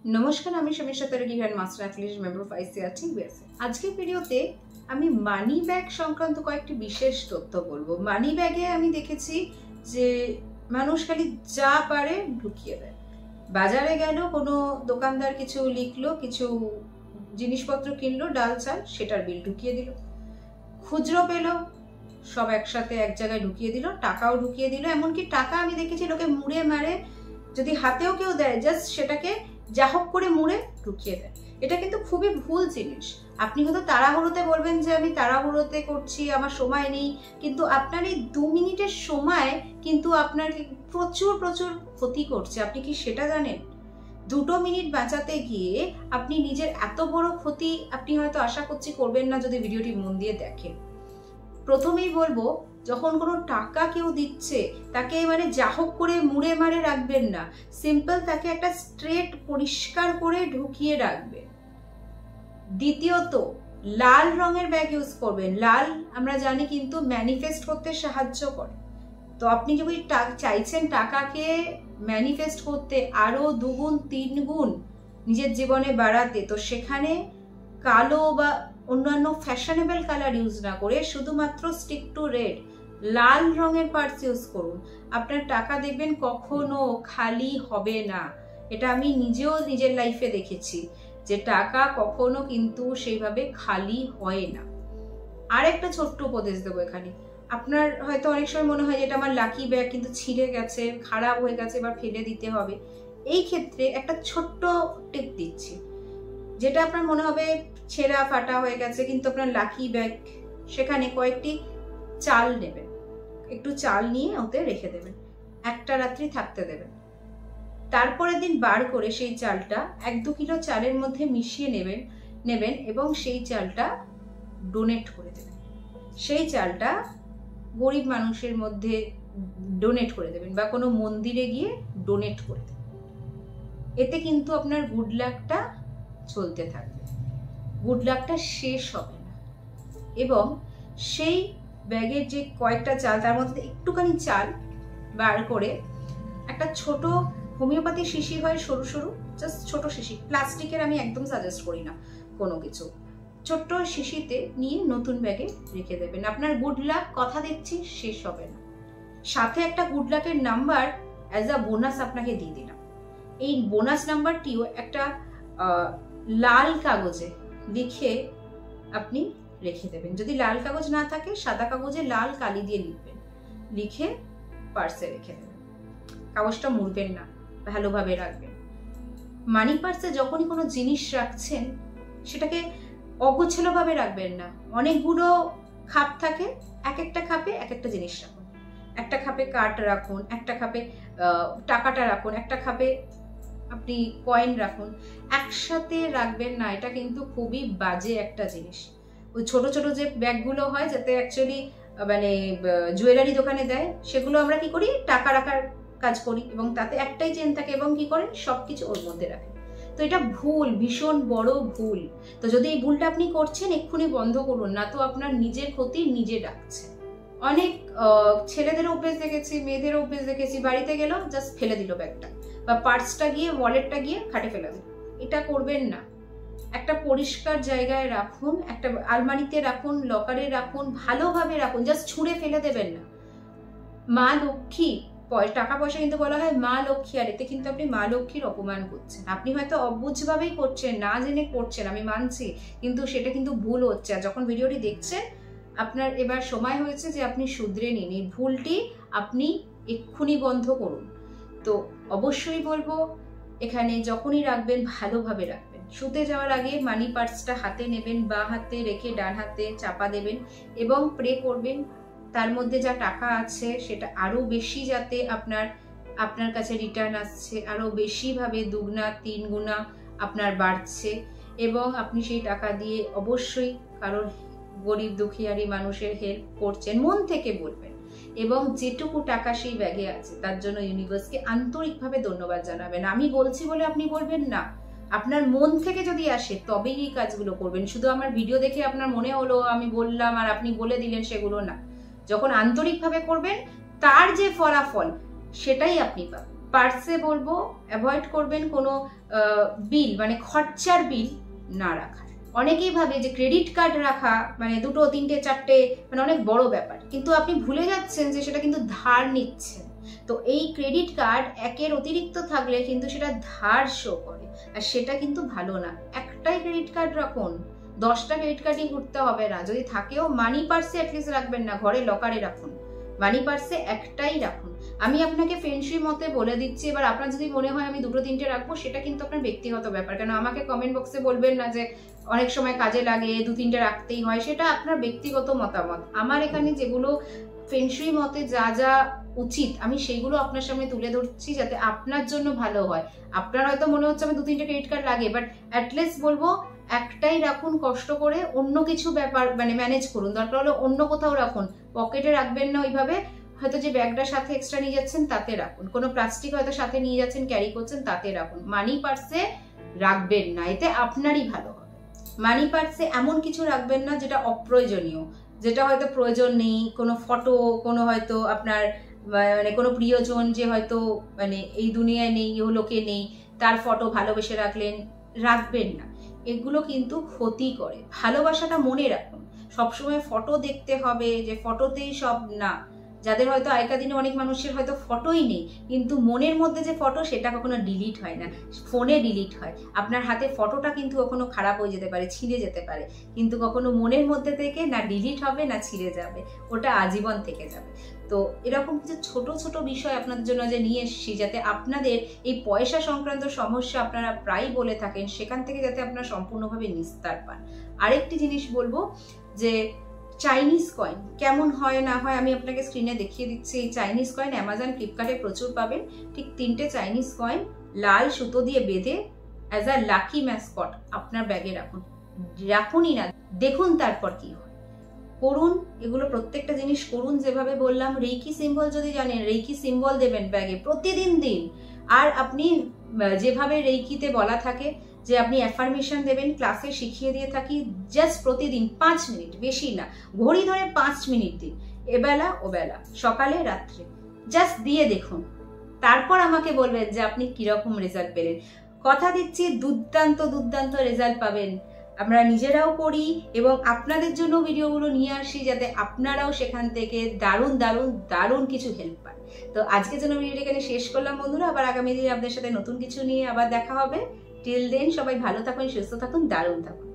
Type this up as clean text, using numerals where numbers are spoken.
नमस्कार আমি Samiksha Tarki grand master affiliate member of ICRT USA. আজকের ভিডিওতে আমি মানি ব্যাগ সংক্রান্ত কয়েকটি বিশেষ তথ্য বলবো। মানি ব্যাগে আমি দেখেছি যে মানুষ খালি যা পারে ঢুকিয়ে দেয়। বাজারে গেল, কোনো দোকানদার কিছু লিখলো, কিছু জিনিসপত্র কিনলো, ডাল চাল, সেটার বিল ঢুকিয়ে দিল। খুচরো পেলো, সব একসাথে এক জায়গায় ঢুকিয়ে দিল, টাকাও ঢুকিয়ে দিল। এমনকি টাকা আমি দেখেছি লোকে মুড়ে মারে, যদি হাতেও কেউ দেয় জাস্ট সেটাকে যা হোক করে মুড়ে ঢুকিয়ে দেয়। এটা কিন্তু খুবই ভুল জিনিস। আপনি হয়তো তাড়াহুড়োতে বলবেন যে আমি তাড়াহুড়োতে করছি, আমার সময় নেই, কিন্তু আপনার এই 2 মিনিটের সময় কিন্তু আপনার প্রচুর প্রচুর ক্ষতি করছে। আপনি কি সেটা জানেন? 2 মিনিট বাঁচাতে গিয়ে আপনি নিজের এত বড় ক্ষতি আপনি হয়তো আশা করছি করবেন না যদি ভিডিওটি মন দিয়ে দেখেন। প্রথমেই বলবো, যখন কোনো টাকা কেউ দিচ্ছে তাকে যা হোক করে মুড়ে মারে রাখবেন না। সিম্পল তাকে একটা স্ট্রেট পরিষ্কার করে ঢুকিয়ে রাখবেন। দ্বিতীয়ত, লাল রঙের ব্যাগ ইউজ করবেন। লাল আমরা জানি কিন্তু ম্যানিফেস্ট করতে সাহায্য করে। তো আপনি যদি চাইছেন টাকাকে ম্যানিফেস্ট করতে আরো 2 গুণ 3 গুণ নিজের জীবনে বাড়াতে, তো সেখানে কালো বা অন্যান্য ফ্যাশনেবল কালার ইউজ না করে শুধুমাত্র স্টিক টু রেড, লাল রঙের পার্স ইউজ করুন। আপনার টাকা দেখবেন কখনো খালি হবে না। এটা আমি নিজেও নিজের লাইফে দেখেছি যে টাকা কখনো কিন্তু সেইভাবে খালি হয় না। আর একটা ছোট্ট উপদেশ দেবো এখানে। আপনার হয়তো অনেক সময় মনে হয় যে এটা আমার লাকি ব্যাগ, কিন্তু ছিঁড়ে গেছে, খারাপ হয়ে গেছে, এবার ফেলে দিতে হবে। এই ক্ষেত্রে একটা ছোট্ট টিপ দিচ্ছি, যেটা আপনার মনে হবে ছেঁড়া ফাটা হয়ে গেছে কিন্তু আপনার লাকি ব্যাগ, সেখানে কয়েকটি চাল নেবেন, একটু চাল নিয়ে ওতে রেখে দেবেন, একটা রাত্রি থাকতে দেবেন। তারপরের দিন বার করে সেই চালটা 1-2 কিলো চালের মধ্যে মিশিয়ে নেবেন এবং সেই চালটা ডোনেট করে দেবেন। সেই চালটা গরিব মানুষের মধ্যে ডোনেট করে দেবেন বা কোনো মন্দিরে গিয়ে ডোনেট করে দেবেন। এতে কিন্তু আপনার গুড লাকটা চলতে থাকবে, গুড লাকটা শেষ হবে না। এবং সেই ব্যাগের যে কয়েকটা চাল, তার মধ্যে একটুখানি চাল বার করে একটা ছোট হোমিওপ্যাথি শিশি হয়, সরু সরু, জাস্ট ছোট শিশি, প্লাস্টিকের আমি একদম সাজেস্ট করি না কোনো কিছু, ছোট্ট শিশিতে নিয়ে নতুন ব্যাগে রেখে দেবেন। আপনার গুড লাক কথা দিচ্ছি শেষ হবে না। সাথে একটা গুড লাকের নাম্বার অ্যাজ আ বোনাস আপনাকে দিয়ে দিলাম। এই বোনাস নাম্বারটিও একটা লাল কাগজে লিখে আপনি রেখে দেবেন। যদি লাল কাগজ না থাকে, সাদা কাগজে লাল কালি দিয়ে লিখবেন, লিখে পার্সে রেখে দেবেন। কাগজটা মুড়বেন না, ভালোভাবে রাখবেন। মানি পার্সে যখনই কোনো জিনিস রাখছেন সেটাকে অগোছালোভাবে রাখবেন না। অনেকগুলো খাপ থাকে, এক একটা খাপে এক একটা জিনিস রাখুন। একটা খাপে কার্ড রাখুন, একটা খাপে টাকাটা রাখুন, একটা খাপে আপনি কয়েন রাখুন। একসাথে রাখবেন না, এটা কিন্তু খুবই বাজে একটা জিনিস। ওই ছোট ছোট যে ব্যাগগুলো হয়, যাতে অ্যাকচুয়ালি জুয়েলারি দোকানে দেয়, সেগুলো আমরা কি করি, টাকা রাখার কাজ করি এবং তাতে একটাই চেন থাকে এবং কি করেন সবকিছু ওর মধ্যে রাখেন। তো এটা ভুল, ভীষণ বড় ভুল। তো যদি এই ভুলটা আপনি করছেন, এক্ষুনি বন্ধ করুন, না তো আপনার নিজের ক্ষতি নিজে ডাকছে। অনেক ছেলেদের অভ্যেস দেখেছি, মেয়েদের অভ্যেস দেখেছি, বাড়িতে গেল জাস্ট ফেলে দিল ব্যাগটা বা পার্সটা গিয়ে, ওয়ালেটটা গিয়ে খাটে ফেলে দিল। এটা করবেন না। একটা পরিষ্কার জায়গায় রাখুন, একটা আলমারিতে রাখুন, লকারে রাখুন, ভালোভাবে রাখুন, জাস্ট ছুঁড়ে ফেলে দেবেন না। মা লক্ষ্মী, টাকা পয়সা কিন্তু বলা হয় মা লক্ষ্মী, আর এতে কিন্তু আপনি মা লক্ষ্মীর অপমান করছেন। আপনি হয়তো অবুঝভাবেই করছেন, না জেনে করছেন, আমি মানছি, কিন্তু সেটা কিন্তু ভুল হচ্ছে। আর যখন ভিডিওটি দেখছেন, আপনার এবার সময় হয়েছে যে আপনি শুধরে নিন। এই ভুলটি আপনি এক্ষুনি বন্ধ করুন। তো অবশ্যই বলবো, এখানে যখনই রাখবেন ভালোভাবে রাখবেন। শুতে যাওয়ার আগে মানি পার্সটা হাতে নেবেন, বাঁ হাতে রেখে ডান হাতে চাপা দেবেন এবং প্রে করবেন তার মধ্যে যা টাকা আছে সেটা আরো বেশি যাতে আপনার কাছে রিটার্ন আসছে, আরো বেশিভাবে 2 গুণা 3 গুণা আপনার বাড়ছে। এবং আপনি সেই টাকা দিয়ে অবশ্যই কারোর গরিব দুঃখিয়ারি মানুষের হেল্প করছেন, মন থেকে বলবেন। এবং যেটুকু টাকা সেই ব্যাগে আছে তার জন্য ইউনিভার্সকে আন্তরিকভাবে ধন্যবাদ জানাবেন। আমি বলছি বলে আপনি বলবেন না, আপনার মন থেকে যদি আসে তবেই এই কাজগুলো করবেন। শুধু আমার ভিডিও দেখে আপনার মনে হলো আমি বললাম আর আপনি বলে দিলেন, সেগুলো না। যখন আন্তরিকভাবে করবেন, তার যে ফলাফল সেটাই আপনি পাবেন। পার্সে বলবো অ্যাভয়েড করবেন কোনো বিল মানে খরচার বিল না রাখার। অনেকেই ভাবে যে ক্রেডিট কার্ড রাখা মানে 2, 3, 4 মানে অনেক বড় ব্যাপার, কিন্তু আপনি ভুলে যাচ্ছেন যে সেটা কিন্তু ধার নিচ্ছেন। তো এই ক্রেডিট কার্ড একের অতিরিক্ত থাকলে কিন্তু সেটা ধার শো করে, আর সেটা কিন্তু ভালো না। একটাই ক্রেডিট কার্ড রাখুন, 10টা ক্রেডিট কার্ডই ঘুরতে হবে না। যদি থাকেও মানি পার্সে অ্যাটলিস্ট রাখবেন না, ঘরে লকারে রাখুন। মানি পার্সে একটাই রাখুন। আমি আপনাকে ফেংশুই মতে বলে দিচ্ছি, এবার আপনার যদি মনে হয় আমি 2, 3টে রাখবো, সেটা কিন্তু আপনার ব্যক্তিগত ব্যাপার। কেন আমাকে কমেন্ট বক্সে বলবেন না যে অনেক সময় কাজে লাগে 2, 3টে রাখতেই হয়, সেটা আপনার ব্যক্তিগত মতামত। আমার এখানে যেগুলো ফেংশুই মতে যা যা উচিত আমি সেইগুলো আপনার সামনে তুলে ধরছি যাতে আপনার জন্য ভালো হয়। আপনার হয়তো মনে হচ্ছে আমি 2, 3টে ক্রেডিট কার্ড লাগে, বাট অ্যাটলিস্ট বলবো একটাই রাখুন, কষ্ট করে অন্য কিছু ব্যাপার মানে ম্যানেজ করুন। দরকার হলে অন্য কোথাও রাখুন, পকেটে রাখবেন না ওইভাবে। হয়তো যে ব্যাগটা সাথে এক্সট্রা নিয়ে যাচ্ছেন তাতে রাখুন, কোনো প্লাস্টিক হয়তো সাথে নিয়ে যাচ্ছেন ক্যারি করছেন তাতে রাখুন। মানি পার্সে রাখবেন না, এতে আপনারই ভালো হবে। মানি পার্সে এমন কিছু রাখবেন না যেটা অপ্রয়োজনীয়, যেটা হয়তো প্রয়োজন নেই, কোনো ফটো, কোনো হয়তো আপনার মানে কোনো প্রিয়জন যে হয়তো মানে এই দুনিয়ায় নেই, লোকে নেই, তার ফটো ভালোবেসে রাখবেন না। এগুলো কিন্তু ক্ষতি করে। ভালোবাসাটা মনে রাখুন, সবসময় ফটো দেখতে হবে যে ফটোতেই সব না। যাদের হয়তো আগেকার দিনে অনেক মানুষের হয়তো ফটোই নেই, কিন্তু মনের মধ্যে যে ফটো সেটা কখনো ডিলিট হয় না, ফোনে ডিলিট হয়। আপনার হাতে ফটোটা কিন্তু কখনো খারাপ হয়ে যেতে পারে, ছিঁড়ে যেতে পারে, কিন্তু কখনো মনের মধ্যে থেকে না ডিলিট হবে না ছিঁড়ে যাবে, ওটা আজীবন থেকে যাবে। তো এরকম কিছু ছোট ছোট বিষয় আপনাদের জন্য যে নিয়ে এসেছি, যাতে আপনাদের এই পয়সা সংক্রান্ত সমস্যা আপনারা প্রায় বলে থাকেন, সেখান থেকে যাতে আপনারা সম্পূর্ণভাবে নিস্তার পান। আরেকটি জিনিস বলবো যে চাইনিজ কয়েন কেমন হয় না হয় আমি আপনাকে স্ক্রিনে দেখিয়ে দিচ্ছি। এই চাইনিজ কয়েন অ্যামাজন, ফ্লিপকার্টে প্রচুর পাবেন। ঠিক 3টে চাইনিজ কয়েন লাল সুতো দিয়ে বেঁধে অ্যাজ আ লাকি ম্যাসকট আপনার ব্যাগে রাখুনই না, দেখুন তারপর কি হয়। করুন এগুলো, প্রত্যেকটা জিনিস করুন যেভাবে বললাম। রেইকি সিম্বল যদি জানেন, রেইকি সিম্বল দেবেন ব্যাগে, প্রতিদিন দিন। আর আপনি যেভাবে রেইকিতে বলা থাকে যে আপনি অ্যাফার্মেশন দেবেন, ক্লাসে শিখিয়ে দিয়ে থাকি, জাস্ট প্রতিদিন 5 মিনিট, বেশি না, ঘড়ি ধরে 5 মিনিট দিন, এবেলা ওবেলা, সকালে রাত্রে, জাস্ট দিয়ে দেখুন। তারপর আমাকে বলবেন যে আপনি কিরকম রেজাল্ট পেলেন। কথা দিচ্ছি দুর্দান্ত দুর্দান্ত রেজাল্ট পাবেন। আমরা নিজেরাও করি এবং আপনাদের জন্য ভিডিওগুলো নিয়ে আসি যাতে আপনারাও সেখান থেকে দারুণ দারুণ দারুণ কিছু হেল্প পান। তো আজকের জন্য ভিডিওটা এখানে শেষ করলাম বন্ধুরা। আবার আগামী দিনে আপনাদের সাথে নতুন কিছু নিয়ে আবার দেখা হবে। টিল দেন সবাই ভালো থাকুন, সুস্থ থাকুন, দারুণ থাকুন।